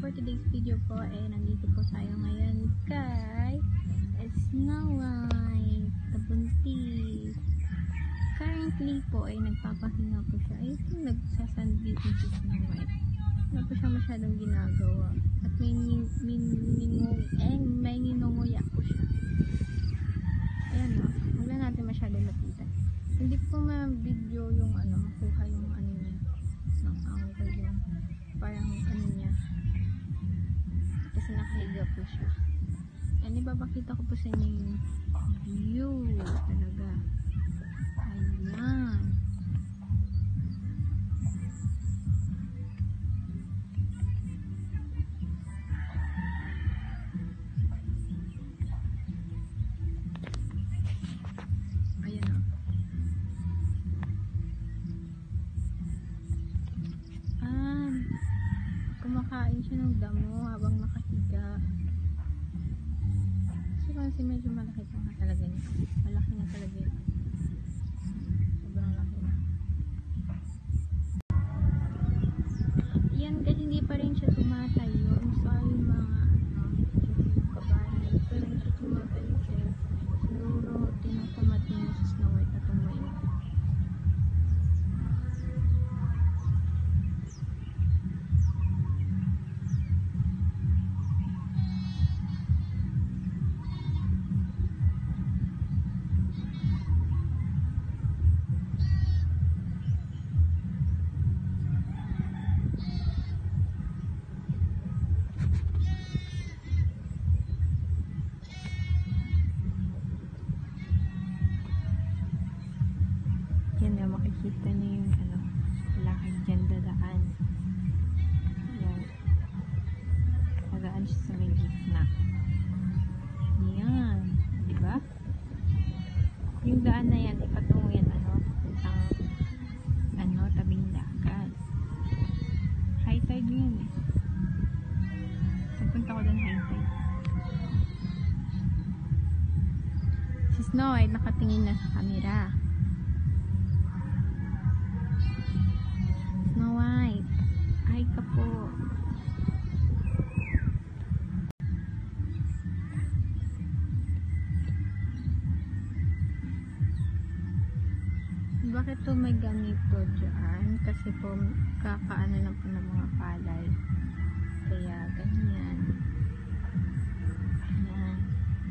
for today's video po, nandito po tayo ngayon kay Snowhite, the Buntis. Currently po nagpapahinga po siya. Ito nagsasandbit ni Snowhite. Wala po siya masyadong ginagawa. At may ninunguya po siya. Ayan o. Huwag na natin masyadong lapitan. Hindi po ma-video yung makuha yung niya. Ng angle yung parang niya. Kasi nakahiga po siya. Yan, ipapakita ko po sa inyo yung view talaga. Ayan. Ayan o. Kumakain siya ng damo habang nakahiga. Kasi medyo malaki pa nga talaga niya. Malaki na talaga yun. Sobrang laki na. Yan, kasi hindi pa rin siya tumatayo. I'm sorry mga kabayan. Hindi pa rin siya tumatayo siya. Siguro tinatamad niya sa Snowhite na tumayo. Yan na, makikita niyo yung lakad dyan dadaan. Yan. Dadaan siya sa may gitna. Yan. Diba? Yung daan na yan, ipatungo yan, puntang, tabing dagat. High tide yun eh. Nagpunta ko dun high tide. Si Snowhite nakatingin na sa camera. Snowhite, ay ka po. Bakit to may ganito dyan? Kasi po kakaano lang po ng mga palay. Kaya ganyan. Ayan.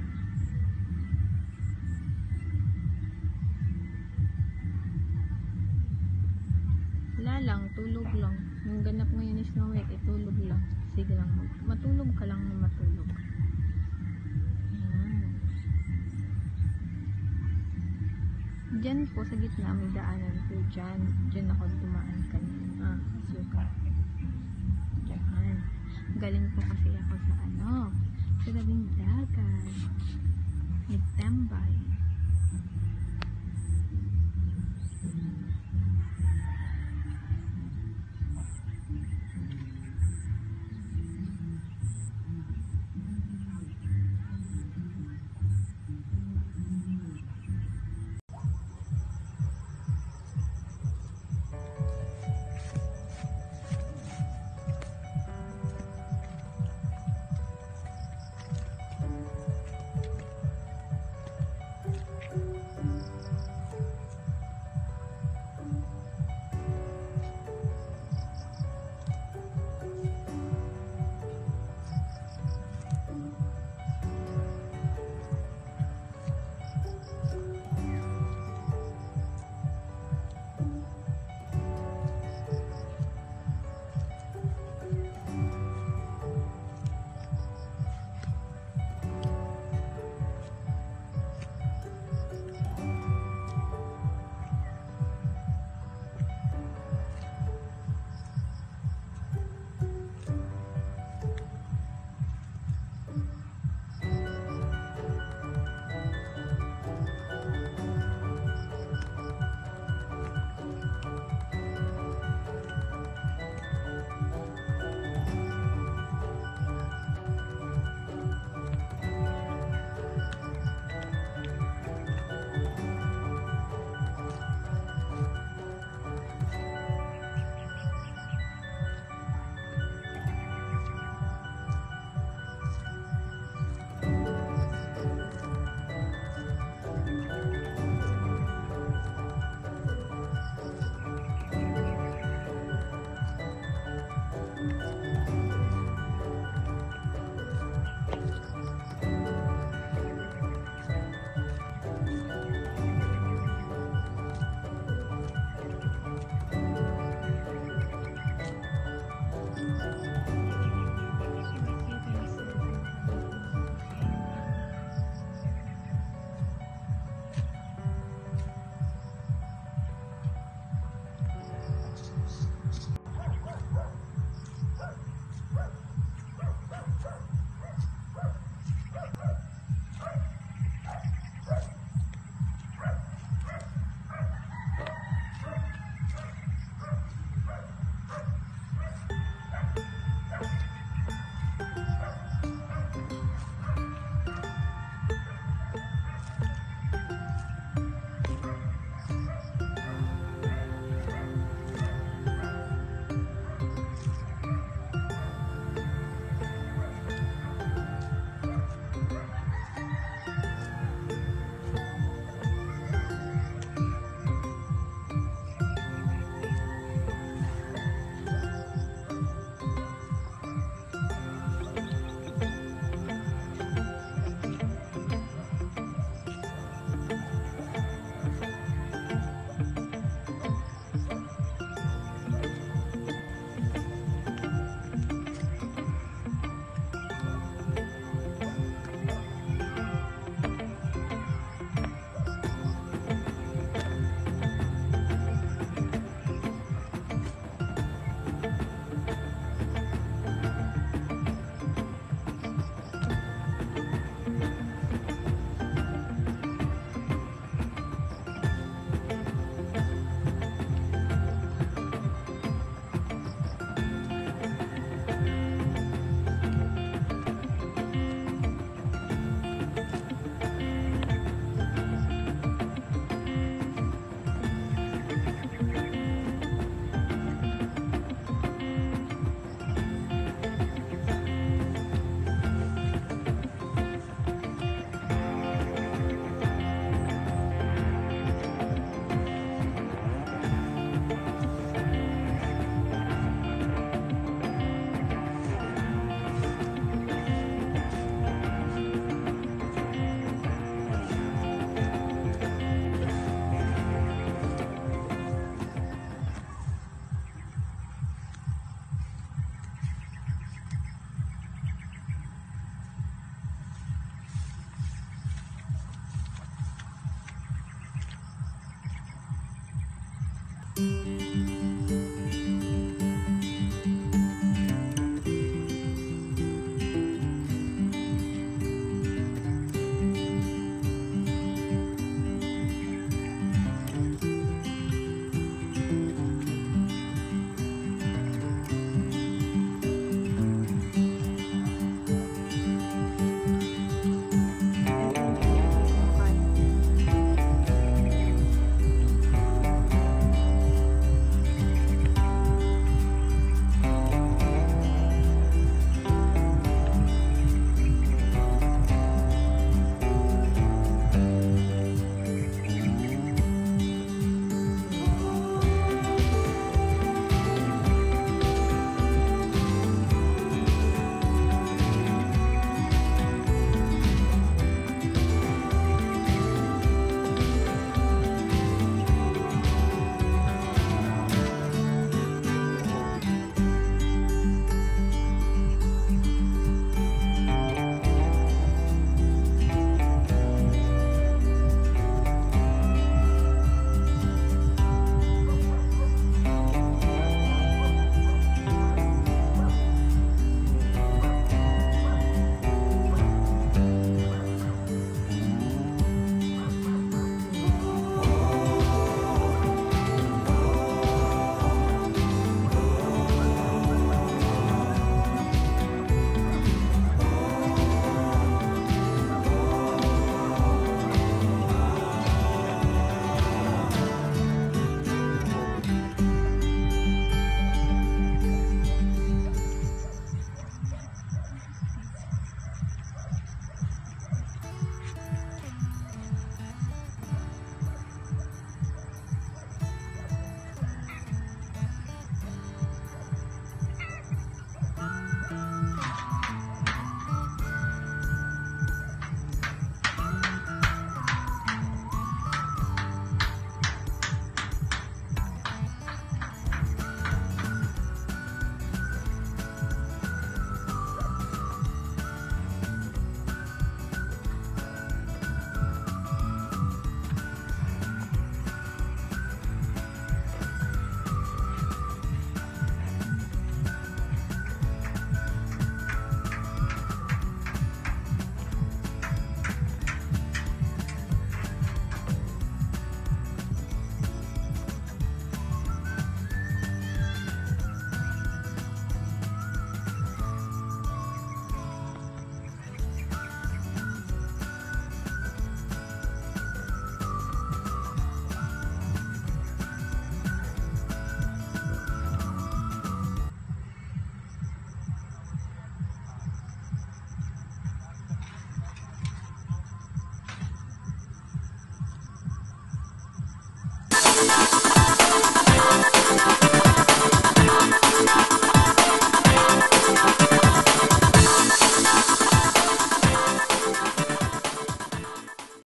Wala lang, tulog lang. Yung ganap ngayon ni Snowhite, tulog lang. Sige lang, matulog ka lang na matulog. Ayan. Diyan po sa gitna, may daanan po dyan. Diyan ako dumaan kanina. Suka. Diyan. Galing po kasi ako sa sa tabing dagat. Nagtambay.